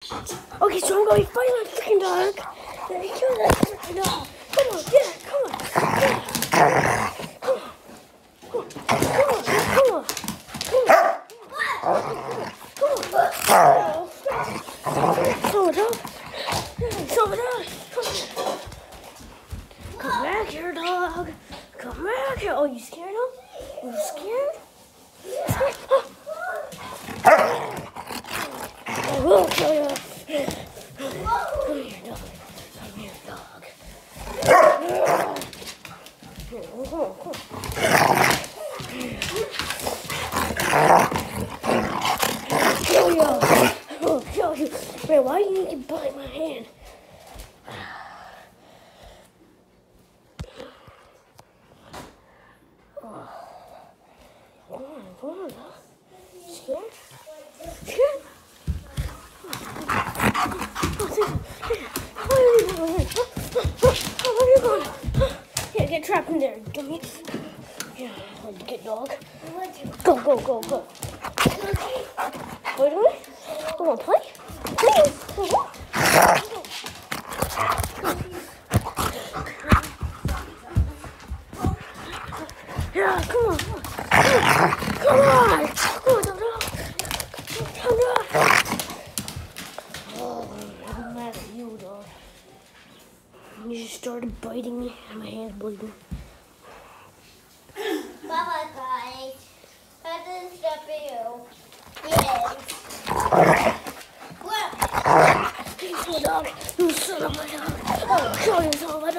Okay, so I'm going to fight that freaking dog. Then he kills that freaking dog. Come on, get it, come on. Get it. Come on. Come on, come on. Come back here, dog. Come back here. Oh, you scared him? You scared? I will kill you. Come here, dog. Come here, dog. Here, come on, come on. Kill you. I will kill you. Wait, why do you need to bite my hand? Come on, dog. Scared? Scared? Where are you going? Here, get trapped in there, dummy. Yeah, get dog. Go, go, go, go. What are you doing? You want to play? Play? Yeah, come on. Come on. Come on, dog. Come on. Oh, I'm mad at you, dog. You just started biting me and my hand's bleeding. Bye-bye, guys. That is W. Yes. You dog. You son of a dog. Oh, kill you, son of a dog.